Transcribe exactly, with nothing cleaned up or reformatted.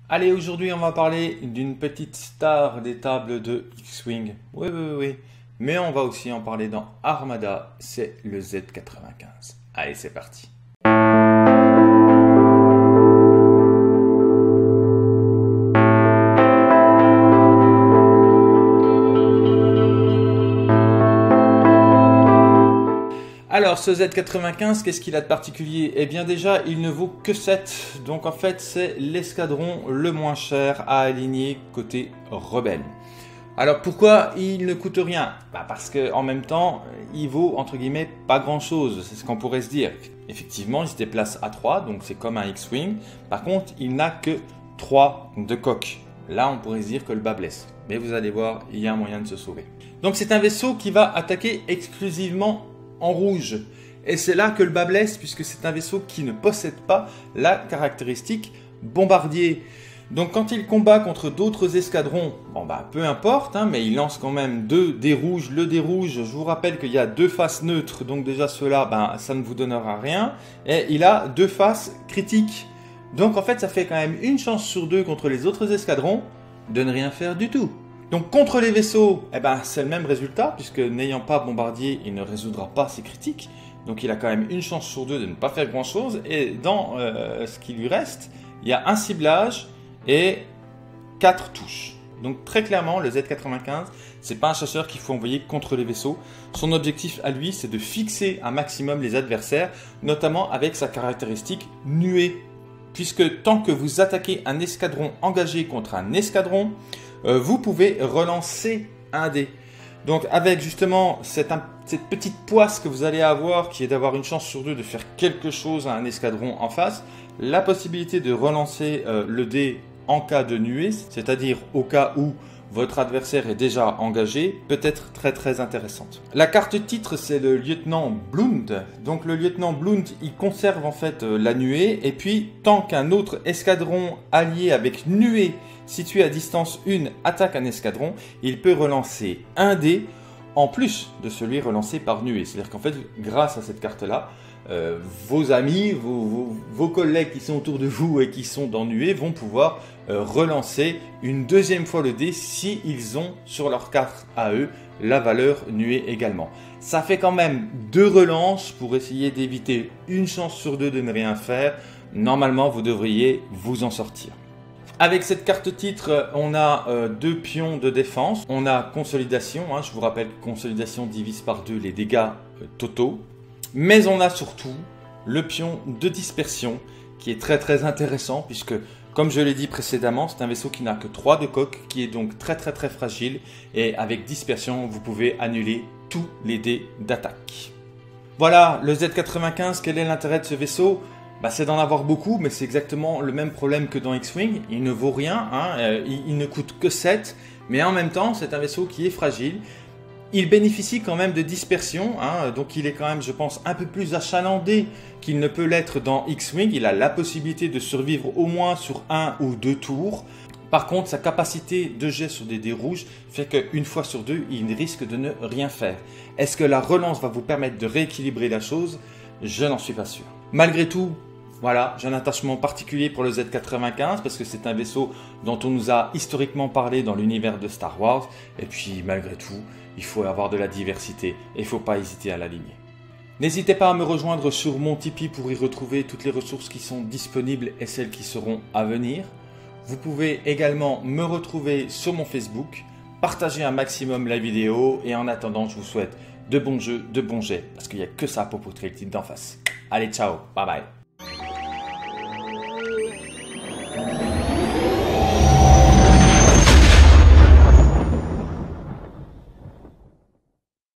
Allez, aujourd'hui on va parler d'une petite star des tables de X-Wing. Oui, oui, oui. Mais on va aussi en parler dans Armada, c'est le Z quatre-vingt-quinze. Allez, c'est parti. Alors, ce Z quatre-vingt-quinze, qu'est-ce qu'il a de particulier? Eh bien déjà, il ne vaut que sept. Donc en fait, c'est l'escadron le moins cher à aligner côté rebelle. Alors pourquoi il ne coûte rien? Bah parce qu'en même temps, il vaut entre guillemets pas grand chose, c'est ce qu'on pourrait se dire. Effectivement, il se déplace à trois, donc c'est comme un X-Wing. Par contre, il n'a que trois de coque. Là, on pourrait se dire que le bas blesse. Mais vous allez voir, il y a un moyen de se sauver. Donc c'est un vaisseau qui va attaquer exclusivement en rouge. Et c'est là que le bas blesse, puisque c'est un vaisseau qui ne possède pas la caractéristique bombardier. Donc quand il combat contre d'autres escadrons, bon bah peu importe, hein, mais il lance quand même deux dés rouges. Le dé rouge, je vous rappelle qu'il y a deux faces neutres, donc déjà ceux-là, ben, ça ne vous donnera rien. Et il a deux faces critiques. Donc en fait, ça fait quand même une chance sur deux contre les autres escadrons de ne rien faire du tout. Donc contre les vaisseaux, eh ben, c'est le même résultat, puisque n'ayant pas bombardier, il ne résoudra pas ses critiques. Donc il a quand même une chance sur deux de ne pas faire grand chose. Et dans euh, ce qui lui reste, il y a un ciblage et quatre touches. Donc très clairement, le Z quatre-vingt-quinze, c'est pas un chasseur qu'il faut envoyer contre les vaisseaux. Son objectif à lui, c'est de fixer un maximum les adversaires, notamment avec sa caractéristique nuée. Puisque tant que vous attaquez un escadron engagé contre un escadron, Euh, vous pouvez relancer un dé. Donc avec justement cette, cette petite poisse que vous allez avoir, qui est d'avoir une chance sur deux de faire quelque chose à un escadron en face, la possibilité de relancer euh, le dé en cas de nuée, c'est-à-dire au cas où votre adversaire est déjà engagé, peut être très très intéressante. La carte titre, c'est le lieutenant Blunt. Donc le lieutenant Blunt, il conserve en fait euh, la nuée, et puis tant qu'un autre escadron allié avec nuée situé à distance un attaque un escadron, il peut relancer un dé en plus de celui relancé par nuée. C'est-à-dire qu'en fait, grâce à cette carte-là, euh, vos amis, vos, vos, vos collègues qui sont autour de vous et qui sont dans nuée vont pouvoir euh, relancer une deuxième fois le dé si ils ont sur leur carte à eux la valeur nuée également. Ça fait quand même deux relances pour essayer d'éviter une chance sur deux de ne rien faire. Normalement, vous devriez vous en sortir. Avec cette carte titre, on a euh, deux pions de défense. On a consolidation, hein, je vous rappelle que consolidation divise par deux les dégâts euh, totaux. Mais on a surtout le pion de dispersion qui est très très intéressant puisque, comme je l'ai dit précédemment, c'est un vaisseau qui n'a que trois de coque, qui est donc très très très fragile. Et avec dispersion, vous pouvez annuler tous les dés d'attaque. Voilà, le Z quatre-vingt-quinze, quel est l'intérêt de ce vaisseau ? Bah, c'est d'en avoir beaucoup, mais c'est exactement le même problème que dans X-Wing. Il ne vaut rien, hein, euh, il, il ne coûte que sept, mais en même temps, c'est un vaisseau qui est fragile. Il bénéficie quand même de dispersion, hein, donc il est quand même, je pense, un peu plus achalandé qu'il ne peut l'être dans X-Wing. Il a la possibilité de survivre au moins sur un ou deux tours. Par contre, sa capacité de jet sur des dés rouges fait qu'une fois sur deux, il risque de ne rien faire. Est-ce que la relance va vous permettre de rééquilibrer la chose? Je n'en suis pas sûr. Malgré tout, voilà, j'ai un attachement particulier pour le Z quatre-vingt-quinze parce que c'est un vaisseau dont on nous a historiquement parlé dans l'univers de Star Wars. Et puis malgré tout, il faut avoir de la diversité et il ne faut pas hésiter à l'aligner. N'hésitez pas à me rejoindre sur mon Tipeee pour y retrouver toutes les ressources qui sont disponibles et celles qui seront à venir. Vous pouvez également me retrouver sur mon Facebook, partager un maximum la vidéo et en attendant, je vous souhaite de bons jeux, de bons jets parce qu'il n'y a que ça pour poutrer le type d'en face. Allez, ciao, bye bye.